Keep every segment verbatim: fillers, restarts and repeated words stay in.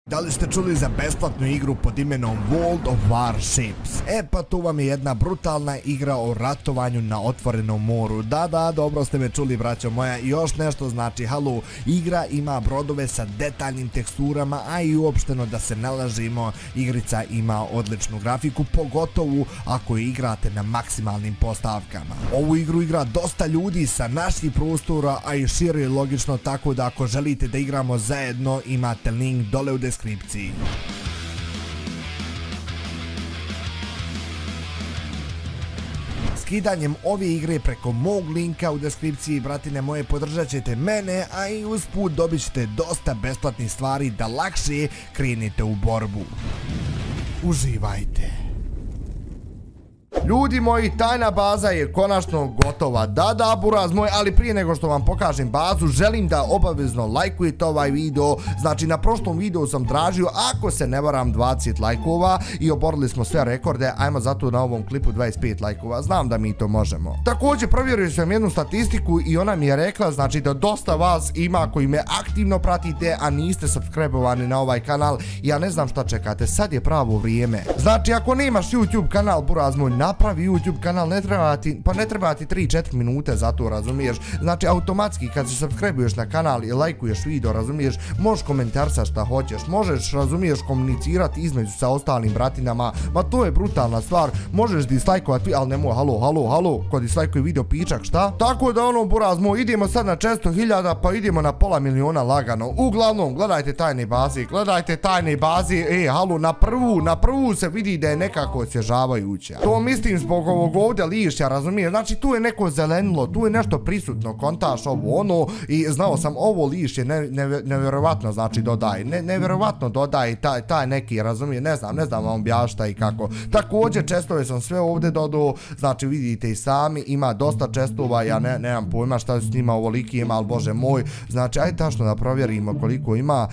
Da li ste čuli za besplatnu igru pod imenom World of Warships? E pa tu vam je jedna brutalna igra o ratovanju na otvorenom moru. Da, da, dobro ste me čuli, braćo moja. Još nešto znači, halo, igra ima brodove sa detaljnim teksturama, a i uopšteno da se ne lažimo, igrica ima odličnu grafiku, pogotovo ako je igrate na maksimalnim postavkama. Ovu igru igra dosta ljudi sa naših prostora, a i šire logično, tako da ako želite da igramo zajedno, imate link dole u deskripciji. Skidanjem ove igre preko mog linka u deskripciji, bratine moje, podržat ćete mene, a i usput dobit ćete dosta besplatnih stvari da lakše krenete u borbu. Uživajte! Ljudi moji, tajna baza je konačno gotova. Da, da, buraz moj, ali prije nego što vam pokažem bazu, želim da obavezno lajkujete ovaj video. Znači, na prošlom videu sam tražio, ako se ne varam, dvadeset lajkova i oborili smo sve rekorde. Ajmo zato na ovom klipu dvadeset pet lajkova, znam da mi to možemo. Također, provjerio sam jednu statistiku i ona mi je rekla, znači, da dosta vas ima koji me aktivno pratite, a niste subscribe-ovani na ovaj kanal. Ja ne znam šta čekate, sad je pravo vrijeme. Znači, ako nemaš YouTube kanal, buraz moj, napravi YouTube kanal, ne treba ti, pa ne treba ti tri četiri minute za to, razumiješ? Znači, automatski kad se subscribe-uješ na kanal i lajkuješ video, razumiješ, možeš komentarsati šta hoćeš, možeš, razumiješ, komunicirati između sa ostalim bratinama, ma to je brutalna stvar, možeš dislajkovati, ali nemoj, halo, halo, halo, ko dislajkuje video pičak, šta? Tako da ono, buraz moj, idemo sad na četiristo hiljada, pa idemo na pola miliona lagano. Uglavnom, gledajte tajne baze, gledajte tajne baze, e, halo, na prvu, na prvu se vidi da je nekako osvježavajuća. To mislim zbog ovog ovdje lišća, razumiješ, znači tu je neko zelenilo, tu je nešto prisutno, kontaš ovo ono, i znao sam ovo lišće nevjerovatno, znači dodaje, nevjerovatno dodaje taj, taj neki, razumije, ne znam, ne znam vam objašnjati šta i kako. Također čestove sam sve ovdje dodao, znači vidite i sami, ima dosta čestova, ja ne, nemam pojma šta s njima ovoliki ima, ali bože moj, znači ajde tačno da provjerimo koliko ima,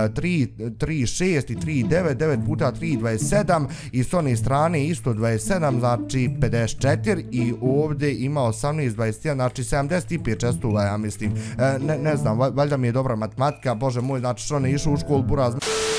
tri, šest i tri, devet, devet puta tri, dvadeset sedam i s one strane isto dvadeset sedam, znači pedeset četiri i ovdje ima osamnaest, dvadeset jedan, znači sedamdeset pet čestova, ja mislim. E, ne, ne znam, valjda mi je dobra matematika, bože moj, znači što ne išao u školu, buraz.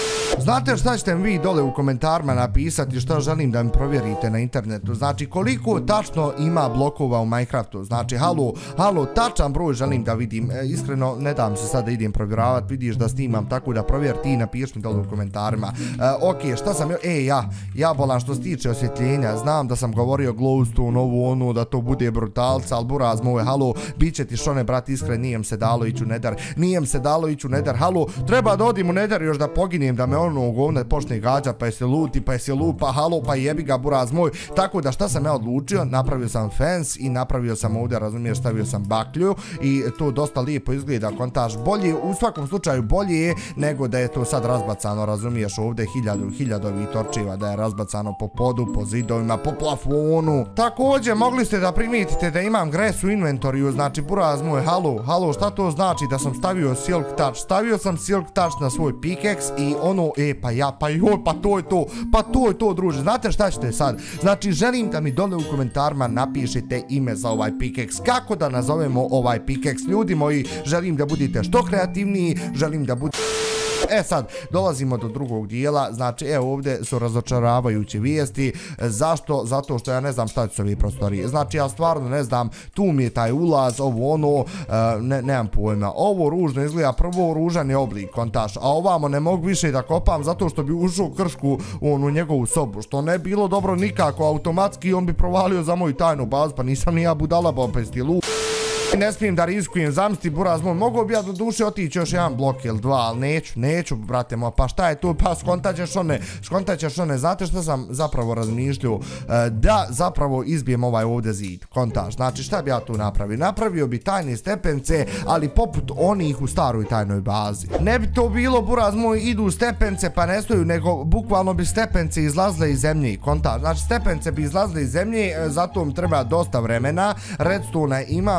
Znate šta ćete mi vi dole u komentarima napisati što želim da mi provjerite na internetu, znači koliko tačno ima blokova u Minecraftu, znači halo, halo, tačan broj želim da vidim, e, iskreno ne dam se sad da idem provjeravati, vidiš da snimam, tako da provjer ti i napiš mi dole u komentarima. E, ok, šta sam, e ja, ja bolan što se tiče osvjetljenja, znam da sam govorio glowstone, ovo ono, da to bude brutalca, ali buraz moj, halo, bit će ti šone, brat, iskren, nijem se dalo ići u nedar, nijem se dalo ići u nedar, halo, treba da odim u nedar još da poginem, da me ono govne počne gađa, pa je se luti, pa je se lupa, halo, pa jebi ga, buraz moj. Tako da šta sam ja odlučio, napravio sam fence i napravio sam ovdje, razumiješ, stavio sam baklju i to dosta lijepo izgleda, kontaž, bolje, u svakom slučaju bolje je nego da je to sad razbacano, razumiješ, ovdje hiljadu, hiljadovi torčiva, da je razbacano po podu, po zidovima, po plafonu. Također, mogli ste da primijetite da imam gres u inventoriju, znači, buraz moj, halo, halo, šta to znači da sam stavio silk touch, stavio sam silk touch na svoj pickaxe i ono, e, pa ja, pa joj, pa to je to, pa to je to, druže, znate šta ćete sad? Znači, želim da mi dole u komentarima napišete ime za ovaj pickaxe, kako da nazovemo ovaj pickaxe, ljudi moji, želim da budete što kreativniji, želim da budete... E sad, dolazimo do drugog dijela, znači evo ovdje su razočaravajuće vijesti, zašto? Zato što ja ne znam šta će s ovih prostorije, znači ja stvarno ne znam, tu mi je taj ulaz, ovo ono, ne, nemam pojma, ovo ružno izgleda, prvo ružan je oblik, kontaš, a ovamo ne mogu više da kopam zato što bi ušao kršku u onu njegovu sobu, što ne bilo dobro nikako, automatski on bi provalio za moju tajnu bazu, pa nisam ni ja budala, ba opet je lup. Ne smijem da rizikujem, zamisli, buraz moj, mogu bi ja do duše otići još jedan blok ili dva, ali neću, neću, brate moj, pa šta je tu, pa skontaćeš one, skontaćeš one, znate što sam zapravo razmišljao, e, da zapravo izbijem ovaj ovdje zid, kontaž, znači šta bi ja tu napravio, napravio bi tajne stepence, ali poput onih u staroj tajnoj bazi, ne bi to bilo, buraz moj, idu stepence pa ne stoju, nego bukvalno bi stepence izlazile iz zemlje, kontaž, znači stepence bi izlazile iz zemlje, zato mi treba dosta vremena, redstone imam, treba mi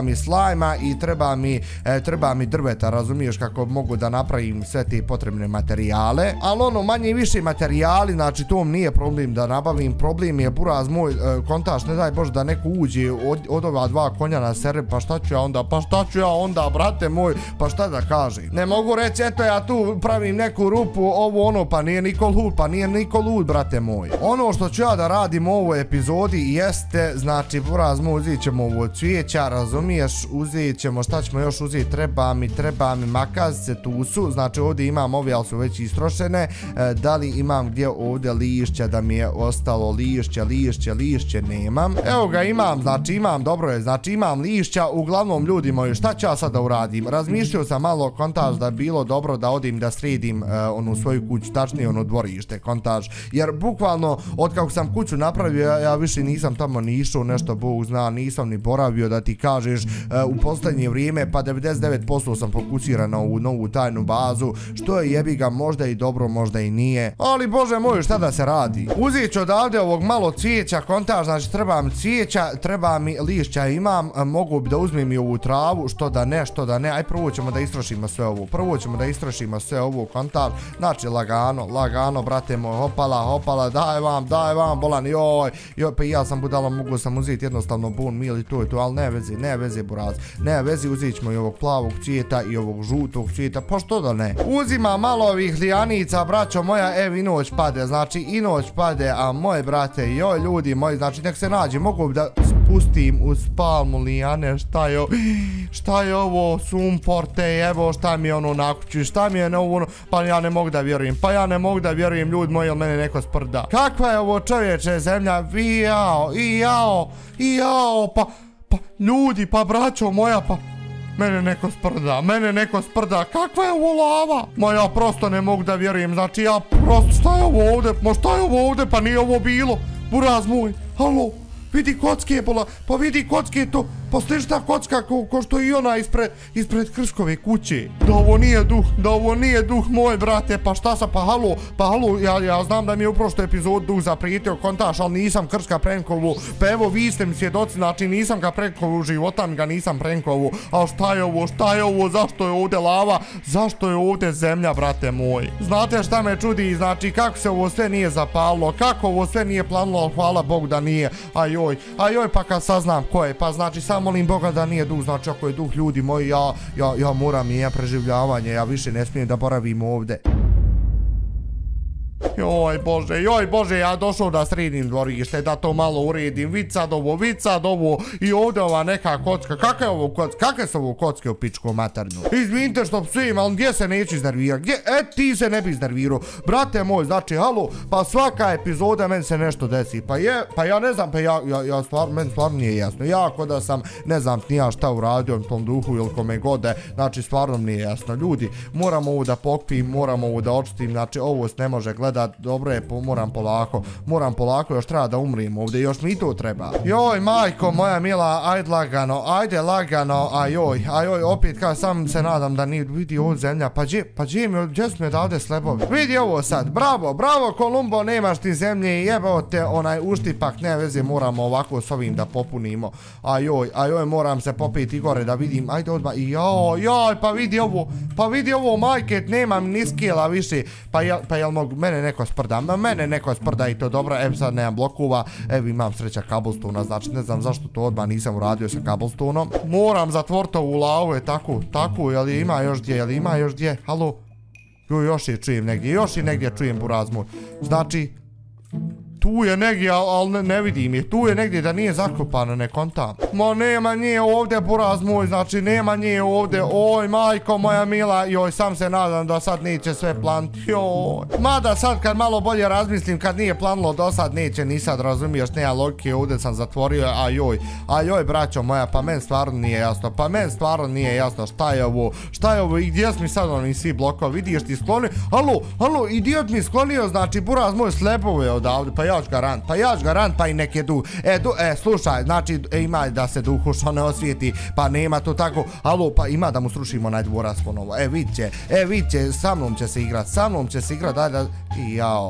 mi slajma i treba mi, e, treba mi drveta, razumiješ, kako mogu da napravim sve te potrebne materijale, ali ono manje i više materijali, znači to mi nije problem da nabavim, problem je buraz moj, e, kontaš, ne daj Bože da neko uđe od, od ova dva konja na sere, pa šta ću ja onda, pa šta ću ja onda, brate moj, pa šta da kažem, ne mogu reći, eto ja tu pravim neku rupu, ovo ono, pa nije niko lud, pa nije niko lud, brate moj. Ono što ću ja da radim u ovoj epizodi jeste, znači, buraz moj, uzet ćemo ovo cvijeća, razumiješ, uzet ćemo, šta ćemo još uzeti, treba mi, treba mi makazice, tu su, znači ovdje imam ove, ali su već istrošene, e, da li imam gdje ovdje lišća, da mi je ostalo lišće, lišće, lišće nemam, evo ga imam, znači imam, dobro je, znači imam lišća, uglavnom ljudi moji, šta ću ja sad da uradim, razmišljao sam malo kontaž da bilo dobro da odim da sredim uh, onu svoju kuću, tačnije ono dvorište, kontaž, jer bukvalno od kako sam kuću napravio, ja, ja više nisam tamo ni išao, nešto Bog zna, nisam ni boravio da ti kažeš uh, u posljednje vrijeme, pa devedeset devet posto sam fokusiran na ovu novu tajnu bazu, što je jebi ga možda i dobro, možda i nije, ali bože moj, šta da se radi, uzet ću odavde ovog malo cvijeća, kontaž, znači treba mi cvijeća, treba mi lišća, imam, uh, mogu bi da uzmem i ovu travu, što da ne, što da ne, aj prvo ćemo da istrošimo sve ovo, prvo ćemo da istrošimo sve ovo, kontaž, znači lagano, lagano, brate moj, hopala, hopala, daj vam, daj vam, bolan, joj, joj, pa ja sam budalo, mogu sam uzeti jednostavno bun mil i to je to, ali ne vezi, ne vezi, buraz, ne vezi, uzet ćemo i ovog plavog cvijeta i ovog žutog cvijeta, pa što da ne, uzima malo ovih lijanica, braćo moja, evo i noć pade, znači i noć pade, a moje brate, joj, ljudi moji, znači nek se nađe, mogu da spustim uz palmu lijane, šta je, šta je ovo, sumporte, evo šta mi je ono na kuću, šta mi je na ovo, pa ja ne mogu da vjerujem, pa ja ne mogu da vjerujem, ljudi moji, jel mene neko sprda. Kakva je ovo čovječe zemlja, vi jao, i jao, i jao, pa, pa, ljudi, pa braćo moja, pa, mene neko sprda, mene neko sprda, kakva je ovo lava? Ma ja prosto ne mogu da vjerujem, znači ja prosto, šta je ovo ovde, ma šta je ovo ovde, pa nije ovo bilo, buraz moj, halo, vidi kocke, bola, pa vidi kocke to, pa slišta kocka ko, ko što i ona ispred, ispred Krskove kuće. Da ovo nije duh, da ovo nije duh moj, brate, pa šta sam, pa halo, pa halo, ja, ja znam da mi je u prošloj epizod duh zaprijetio kontaš, ali nisam Krska prenkovu, pa evo vi ste mi svjedoci, znači nisam ga prenkovu, života mi ga nisam prenkovu, a šta je ovo, šta je ovo, zašto je ovdje lava, zašto je ovdje zemlja, brate moj. Znate šta me čudi, znači kako se ovo sve nije zapalilo, kako ovo sve nije planulo, hvala Bogu da nije, ajoj, ajoj, pa kad saznam ko je, pa znači sam molim Boga da nije duh, znači ako je duh, ljudi moji, ja, ja, ja moram i ja preživljavanje, ja više ne smijem da boravim ovdje. Joj bože, joj bože, ja došao da sredim dvorište, da to malo uredim, vid sad ovo, vid sad ovo i ovdje ova neka kocka, kakve je ovo kocka, kakve su ovo kocke u pičku maternu? Izvinite što psujem, ali gdje se neću iznervirati, gdje, e ti se ne bi iznervirao, brate moj, znači halo, pa svaka epizoda meni se nešto desi, pa je, pa ja ne znam, pa ja, ja, ja stvarno, meni stvarno nije jasno, ja ako da sam, ne znam, nija šta uradio u tom duhu ili kome gode, znači stvarno nije jasno, ljudi, moram ovo da pokpim, moram ovo da očistim, znači ovo se ne može gledat, dobro je, moram polako, moram polako, još treba da umrim ovdje, još mi to treba. Joj, majko moja mila, ajde lagano, ajde lagano, ajoj, ajoj, opet kao sam se nadam da nije, vidi ovo zemlja, pa gdje, pa gdje mi, gdje su mi odavde slebovi? Vidi ovo sad, bravo, bravo Kolumbo, nemaš ti zemlje i jebao te onaj uštipak, ne veze, moramo ovako s ovim da popunimo, ajoj, ajoj, moram se popiti gore da vidim, ajde odmah, joj, joj, pa vidi ovo, pa vidi ovo, majket, nemam ni skila više, pa jel, pa jel mogu, mene neko sprda, mene neko sprda i to dobro, evo sad nemam blokova, evo imam sreća Cobblestone, znači ne znam zašto to odmah nisam uradio sa Cobblestoneom, moram zatvoriti ovu lavu, je tako, tako, jel ima još gdje, jel ima još gdje, halo, jo, još je čujem negdje, još i negdje čujem buraz moj, znači, tu je negdje, ali ne, ne vidim je, tu je negdje da nije zakopano, ne kontam. Ma nema nije ovdje, buraz moj, znači nema nije ovdje, oj majko moja mila, joj, sam se nadam da sad neće sve planti, joj. Mada sad kad malo bolje razmislim, kad nije planilo do sad neće, ni sad razumiješ, nema logike, ovdje sam zatvorio, a joj, a joj braćo moja, pa meni stvarno nije jasno, pa meni stvarno nije jasno šta je ovo, šta je ovo i gdje smo sad oni svi blokovi, vidiš ti sklonio, alo, alo, idiot mi sklonio, znači buraz moj slepove odavde, pa ja ću garant, pa ja ću garant, pa i neke duh. E, du, e, slušaj, znači, e, ima da se duhu što ne osvijeti, pa nema to tako, alo, pa ima da mu srušimo onaj dvorac ponovo, e, vid će, e, vid će, sa mnom će se igrat, sa mnom će se igrat, daj da, i jao,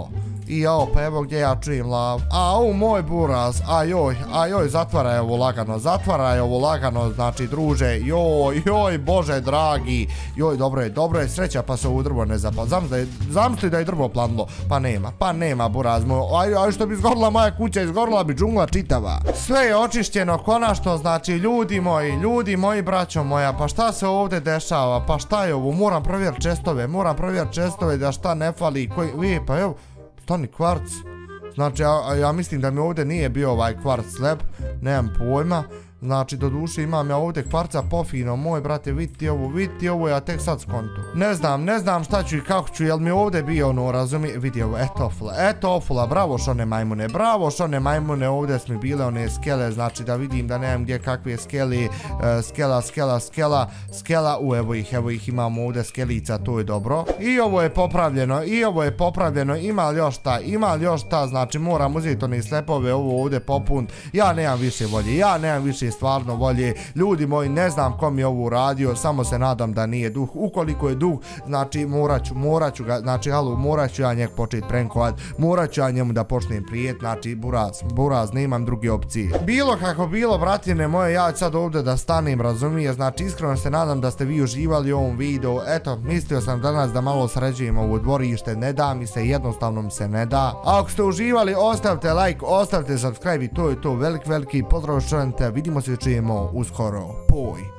I jao, pa evo gdje ja čujem lav. Au, moj buraz, ajoj, ajoj, zatvaraj ovo lagano, zatvaraj ovo lagano, znači druže, joj, joj, bože dragi, joj, dobro je, dobro je, sreća pa se ovo drvo ne zapal. Zamisli da je drvo planilo, pa nema, pa nema buraz moj, aj, aj što bi izgorila moja kuća, izgorila bi džungla čitava. Sve je očišćeno, konačno, znači ljudi moji, ljudi moji, braćo moja, pa šta se ovdje dešava, pa šta je ovo, moram provjeriti čestove, moram provjeriti čestove da šta ne fali, koji, vi, pa evo, stani kvarc, znači ja, ja mislim da mi ovdje nije bio ovaj kvarc slep, nemam pojma. Znači, do duše imam ja ovdje kvarca pofino, moj brate, vidite ovo, vidite ovo, ja tek sad skontu. Ne znam, ne znam šta ću i kako ću, jel mi ovdje bio ono, razumi, vidi ovo, eto ofula, eto ofula, bravo šone majmune, bravo šone majmune, ovdje su mi bile one skele, znači da vidim da nemam gdje kakve skeli, uh, skela, skela, skela, skela, u evo ih, evo ih imamo ovdje skelica, to je dobro. I ovo je popravljeno, i ovo je popravljeno, ima li još šta, ima li još šta, znači moram uzeti one slepove, ovo ovdje popun, ja nemam više volje, ja nemam više stvarno volje, ljudi moji, ne znam kom je ovo uradio, samo se nadam da nije duh, ukoliko je duh, znači morat ću, morat ću ga, znači halo, morat ću ja njeg početi prankovat, morat ću ja njemu da počnem prijet, znači buraz, buraz, nemam druge opcije. Bilo kako bilo, bratine moje, ja ću sad ovdje da stanem, razumije, znači iskreno se nadam da ste vi uživali u ovom videu, eto, mislio sam danas da malo sređujem ovo dvorište, ne da mi se, jednostavno mi se ne da. A ako ste uživali, ostavite like, ostavite subscribe i to je to, veliki, veliki pozdrav, vidimo se, čujemo uskoro. Poj.